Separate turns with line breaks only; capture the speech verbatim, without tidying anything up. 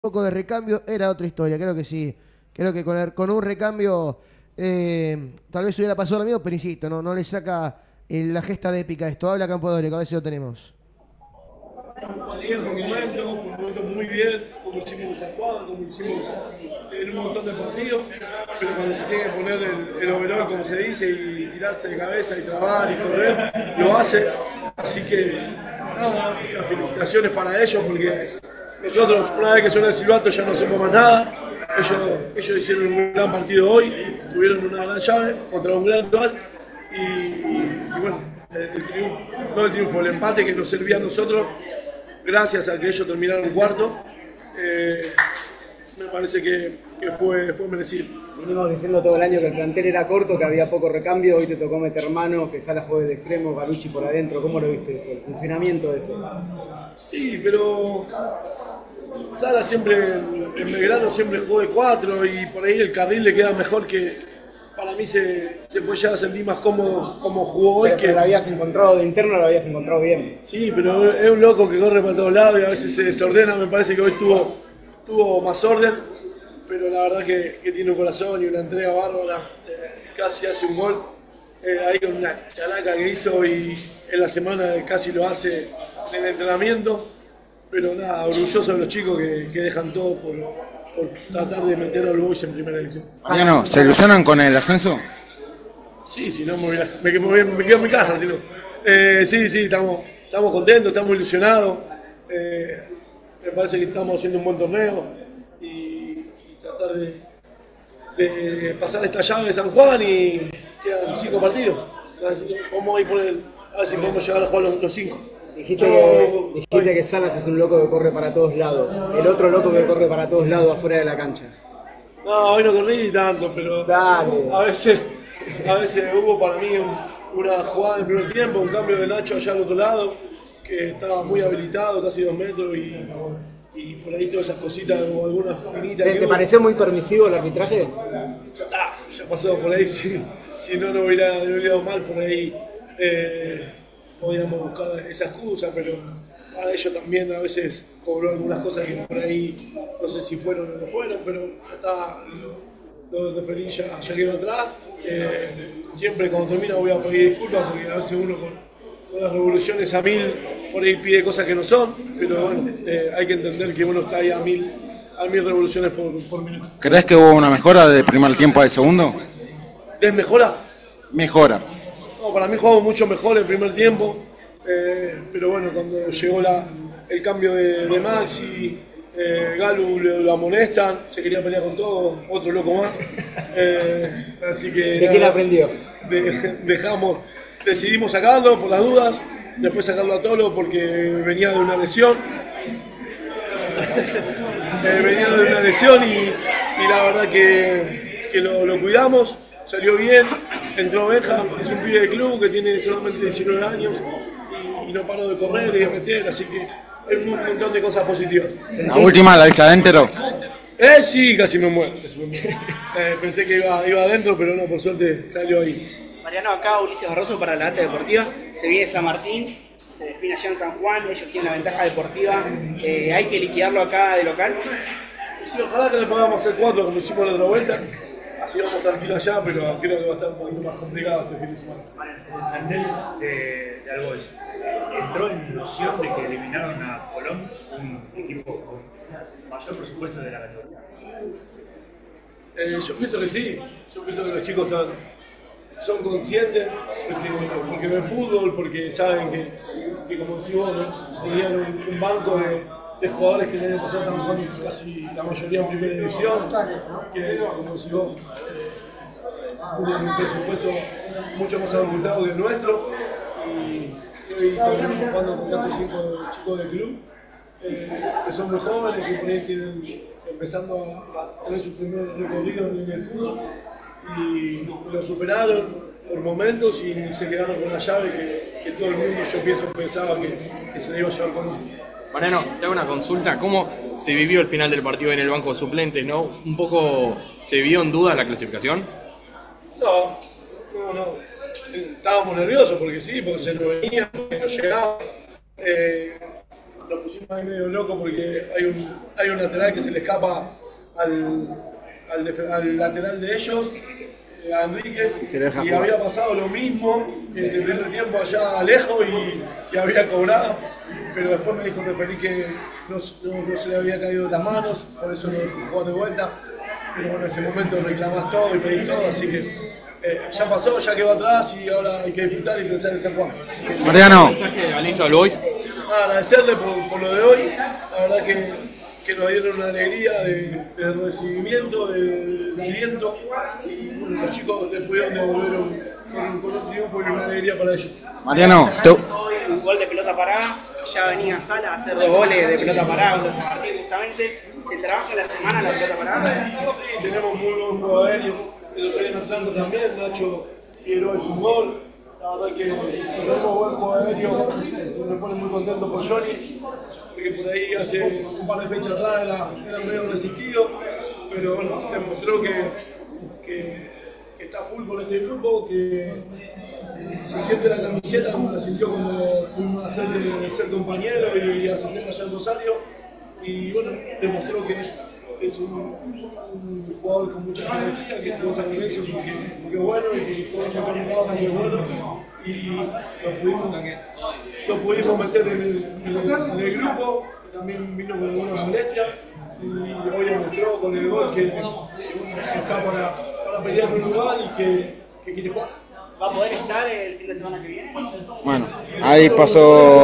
poco de recambio, era otra historia, creo que sí. Creo que con, el- con un recambio eh, tal vez hubiera pasado lo mismo, pero insisto, no, no le saca eh, la gesta de épica a esto. Habla Campodónico, a ver si lo tenemos.
Bien, por momento, por momento muy bien, como hicimos en San Juan, como hicimos en un montón de partidos, pero cuando se tiene que poner el, el overall, como se dice, y tirarse de cabeza y trabar y correr, lo hace. Así que, nada, las felicitaciones para ellos, porque nosotros, una vez que suena el silbato, ya no hacemos más nada. Ellos, ellos hicieron un gran partido hoy, tuvieron una gran llave contra un gran rival, y, y bueno, el, el triunfo, no el triunfo, el empate que nos servía a nosotros, gracias a que ellos terminaron cuarto, eh, me parece que, que fue, fue merecido.
Venimos diciendo todo el año que el plantel era corto, que había poco recambio, hoy te tocó meter mano, que Sala juegue de extremo, Galucci por adentro. ¿Cómo lo viste eso, el funcionamiento de eso?
Sí, pero Sala siempre, en Belgrano siempre jugó de cuatro y por ahí el carril le queda mejor que... Para mí se, se puede llegar a sentir más cómodo como jugó hoy.
Pero,
que
pero lo habías encontrado de interno, lo habías encontrado bien.
Sí, pero es un loco que corre para todos lados y a veces se desordena. Me parece que hoy tuvo, tuvo más orden, pero la verdad que, que tiene un corazón y una entrega bárbara. Eh, casi hace un gol eh, ahí con una chalaca que hizo y en la semana casi lo hace en el entrenamiento. Pero nada, orgulloso de los chicos que, que dejan todo por, por tratar de meter al Boys en primera división.
Mariano, ¿se ilusionan con el ascenso?
Sí, si no me, voy a- me, me- me quedo en mi casa. Si no. Eh, sí, sí, estamos, estamos contentos, estamos ilusionados. Eh, me parece que estamos haciendo un buen torneo y, y tratar de, de pasar esta llave de San Juan y quedan cinco partidos. Así que vamos a ir por el, a ver si podemos llegar a jugar los, los cinco.
Dijiste,
Yo-
que, dijiste que Salas es un loco que corre para todos lados. El otro loco que corre para todos lados afuera de la cancha.
No, hoy no corrí tanto, pero
Dale.
a veces, a veces hubo para mí un- una jugada en el primer tiempo, un cambio de Nacho allá al otro lado, que estaba muy habilitado, casi dos metros, y, y por ahí todas esas cositas, o algunas finitas.
¿Te,
que
te
hubo.
pareció muy permisivo el arbitraje?
Ya está, ya pasó por ahí, si, si no, no hubiera, no hubiera ido mal por ahí. Eh, podíamos buscar esa excusa, pero para ellos también a veces cobró algunas cosas que por ahí no sé si fueron o no fueron, pero ya está, lo de Feliz ya, ya quedó atrás. Eh, siempre cuando termina voy a pedir disculpas porque a veces uno con, con las revoluciones a mil por ahí pide cosas que no son, pero bueno, eh, hay que entender que uno está ahí a mil, a mil revoluciones por, por minuto.
¿Crees que hubo una mejora del primer tiempo al segundo?
¿Desmejora?
Mejora.
No, para mí jugamos mucho mejor el primer tiempo, eh, pero bueno, cuando llegó la, el cambio de, de Maxi, eh, Galu lo, lo amonestan, se quería pelear con todo, otro loco más. Eh, así que.
¿De quién aprendió?
de- dejamos, decidimos sacarlo por las dudas, después sacarlo a Tolo porque venía de una lesión. Eh, venía de una lesión y, y la verdad que, que lo, lo cuidamos, salió bien, entró Benja, es un pibe de club que tiene solamente diecinueve años y, y no paró de correr y de meter, así que hay un montón de cosas positivas.
La última, la vista adentro.
Eh, sí, casi me muero. casi me muero. Eh, pensé que iba, iba adentro, pero no, por suerte salió ahí.
Mariano, acá Ulises Barroso para la Data Deportiva. Se viene San Martín, se define allá en San Juan, ellos tienen la ventaja deportiva. Eh, hay que liquidarlo acá de local.
Sí, ojalá que le podamos hacer cuatro como hicimos la otra vuelta. Así vamos tranquilos allá, pero creo que va a estar un poquito más complicado este fin de semana.
El plantel de, de Albois entró en noción de que eliminaron a Colón, un equipo con mayor presupuesto de la categoría.
Eh, yo pienso que sí, yo pienso que los chicos están, son conscientes porque, porque ven fútbol, porque saben que, que como decís vos, ¿no? Tenían un, un banco de, de jugadores que el año pasado estaban jugando casi la mayoría en primera división, que como decís vos, eh, tienen un presupuesto mucho más abultado que el nuestro y, y hoy estamos jugando con cuatro o cinco chicos del club. Eh, que son muy jóvenes, que por ahí tienen empezando a, a tener su primer recorrido en el fútbol y lo superaron por momentos y se quedaron con la llave que, que todo el mundo, yo pienso, pensaba que, que se le iba a llevar con él.
Mariano, te hago una consulta. ¿Cómo se vivió el final del partido en el banco de suplentes, no? ¿Un poco se vio en duda la clasificación?
No, no, no. Estábamos nerviosos porque sí, porque se nos venía, porque nos llegaba. Eh, lo pusimos ahí medio loco porque hay un, hay un lateral que se le escapa al, al, def- al lateral de ellos, eh, a Enríquez,
Y se lo deja
y
jugar.
había pasado lo mismo en el primer tiempo allá lejos y, y había cobrado, pero después me dijo referí que no, no, no se le había caído de las manos, por eso no jugó de vuelta, pero bueno, en ese momento reclamás todo y pedís todo, así que eh, ya pasó, ya quedó atrás y ahora hay que disfrutar y pensar en San Juan.
Mariano,
Mensaje al hincha del Boys.
Nada, agradecerle por, por lo de hoy, la verdad que, que nos dieron una alegría de, de recibimiento, de, de aliento y bueno, los chicos después devolvieron con, con un triunfo y una alegría para ellos.
Mariano, te-
Un gol de pelota parada, ya venía Sala a hacer dos goles de pelota parada contra San Martín justamente. ¿Se trabaja en la semana la pelota parada?
Sí, tenemos muy buen juego aéreo, el otro día en Atlanta también, Nacho Figueroa es un gol. La verdad que tenemos buen juego aéreo, me pone muy contento por Johnny, que por ahí hace un par de fechas atrás era, era medio resistido, pero bueno, demostró que, que, que está full con este grupo, que, que siente la camiseta como la sintió cuando tuvimos a hacer de ser compañero y ascender allá en Rosario, y bueno, demostró que es un, un jugador con mucha jerarquía, que jugó en San Lorenzo porque, porque es bueno y que jugó en San Carlos porque es bueno, y lo pudimos, lo pudimos meter en el, en el, en el grupo, que también vino con alguna molestia, y hoy demostró con el gol que, que, bueno, que está para, para pelear por un lugar y que, que quiere jugar.
¿Va a poder estar el fin de semana que viene?
bueno, ahí pasó